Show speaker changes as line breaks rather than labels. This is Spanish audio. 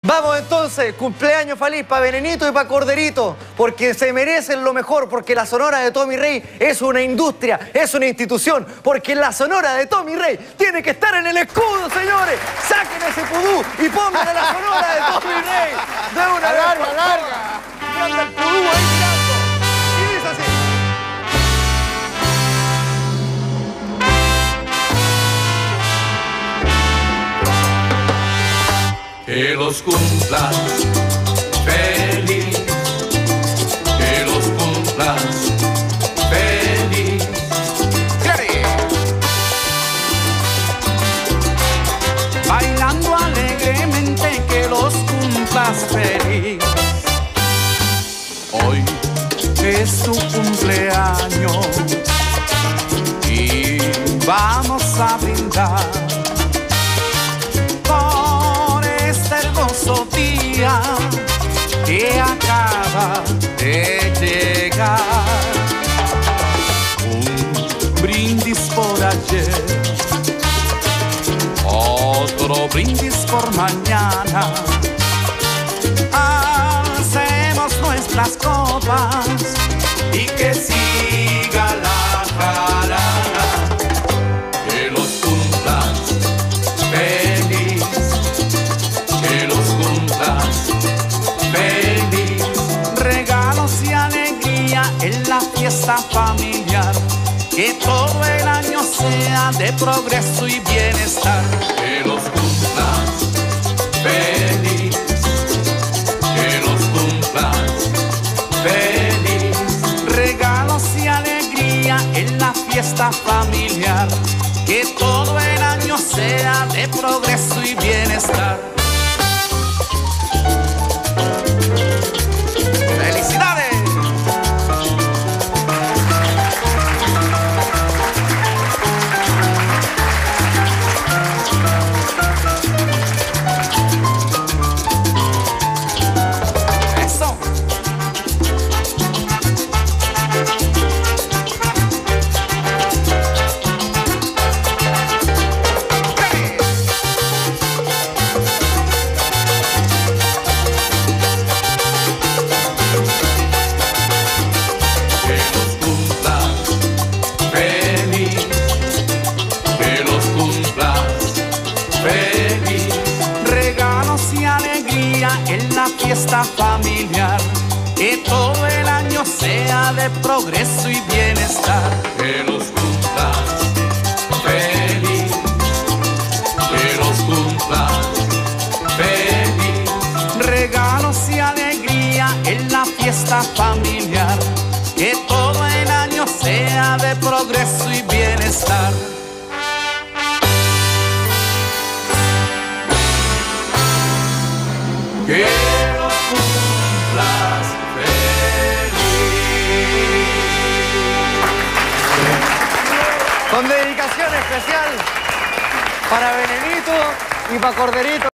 Vamos entonces, cumpleaños feliz para Venenito y para Corderito, porque se merecen lo mejor, porque la Sonora de Tommy Rey es una industria, es una institución, porque la Sonora de Tommy Rey tiene que estar en el escudo, señores. Saquen ese pudú y pongan a la Sonora de Tommy Rey de una vez.
Larga.
Manda el pudú ahí mirando. Y dice así.
Que los cumplas feliz, que los cumplas feliz.
Bailando alegremente, que los cumplas feliz. Hoy es tu cumpleaños y vamos a brindar día que acaba de llegar. Un brindis por ayer, otro brindis por mañana. Alcemos nuestras copas y que siga la jarana.
Que los cumplas feliz, que los cumplas feliz.
Regalos y alegría en la fiesta familiar, que todo el año sea de progreso y bienestar.
Que los cumplas feliz, que los cumplas feliz.
Regalos y alegría en la fiesta familiar, que todo el año sea de progreso y bienestar. ¡Felicidades! ¡Eso! En la fiesta familiar, que todo el año sea de progreso y bienestar.
Que los cumplas feliz, que los cumplas feliz.
Regalos y alegría en la fiesta familiar, que todo el año sea de progreso y bienestar.
Que los cumplas feliz.
Con dedicación especial para Venenito y para Corderito.